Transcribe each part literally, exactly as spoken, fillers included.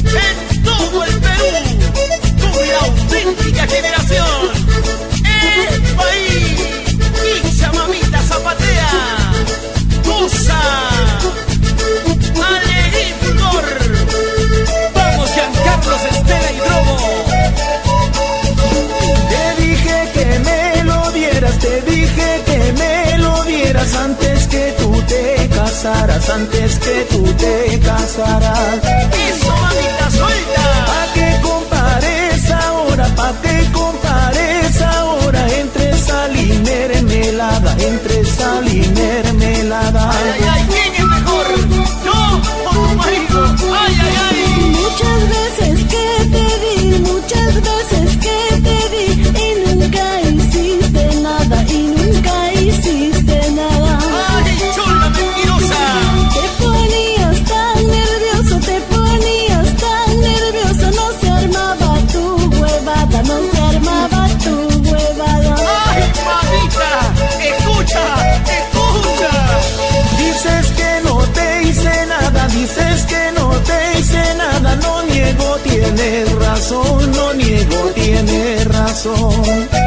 en todo el Perú, con la auténtica generación. El país, hincha mamita zapatea, goza, alegría y fulgor. Vamos, Giancarlos, Estela y Drogo. Te dije que me lo dieras, te dije que me lo dieras antes que tú te casaras, antes que tú te casaras. Eso, mamita, suelta. Pa' que compares ahora, pa' que compares ahora entre sal y mermelada, entre sal y mermelada. Ay, ay, ay, ¿quién es mejor? ¿Yo o tu marido? Ay, ay, ay. Muchas veces que te di, muchas veces que te di y nunca hiciste nada, y nunca hiciste nada. Ay, chula mentirosa. Te ponías tan nervioso, te ponías tan nervioso, no se armaba tu huevada, no se armaba tu huevada. Ay, mamita, escucha, escucha. Dices que no te hice nada, dices que no te hice nada, no niego, tienes razón, no niego, tienes razón.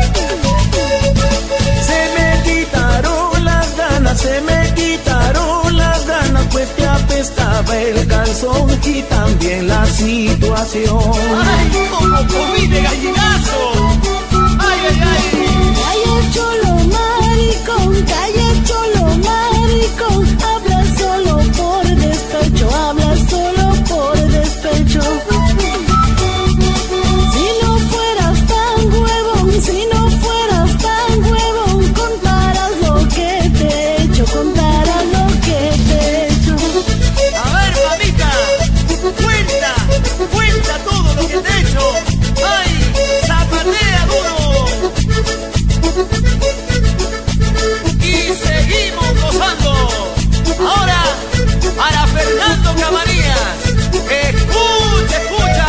Se me quitaron las ganas, se me quitaron las ganas, pues te apestaba el calzón y también la situación. Ay, como comí de gallinazo. Ay, ay, ay. Calla cholo maricón, calla cholo maricón, habla solo por despecho, habla solo por despecho. Si no fueras tan huevón, si no fueras tan huevón, contarás lo que te he hecho, contarás lo que te he hecho. A ver, mamita, cuenta, cuenta todo lo que te he hecho. Ay, zapatea duro. Y seguimos gozando. Ahora, para Fernando Camarillas. Escucha, escucha.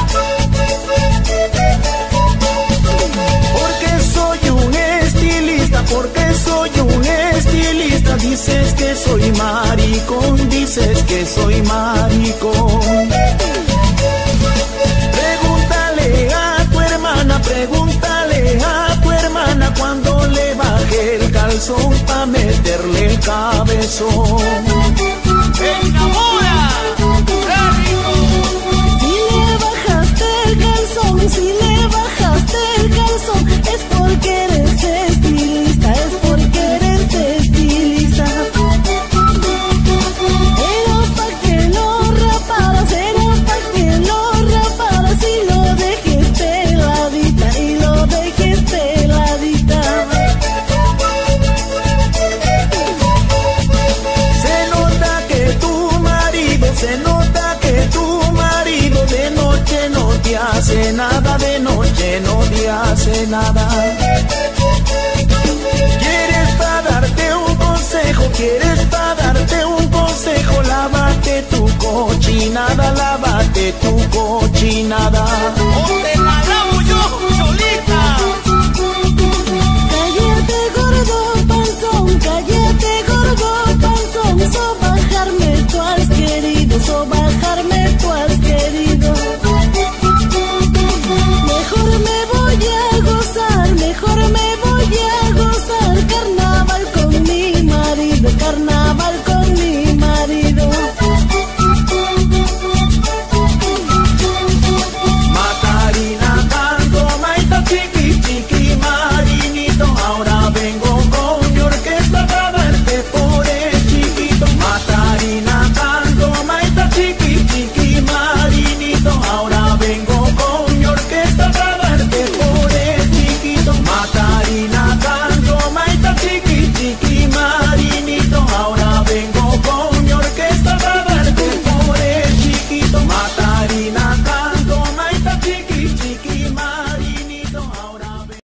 Porque soy un estilista, porque soy un estilista, dices que soy maricón, dices que soy maricón. Pregúntale a tu hermana, pregúntale a tu hermana cuando le baje el calzón pa' meterle el cabezón. ¡Enamora! ¡Qué rico! Si le bajaste el calzón, si le bajaste el calzón, es porque eres estilista, es porque eres estilista. Era pa' que lo raparas, era pa' que lo raparas y lo dejes peladita, y lo dejes peladita. Se nota que tu marido, se nota que tu marido de noche no te hace nada, de noche no te hace nada. Quieres pa' darte un consejo, quieres pa' darte un consejo, lávate tu cochinada, lávate tu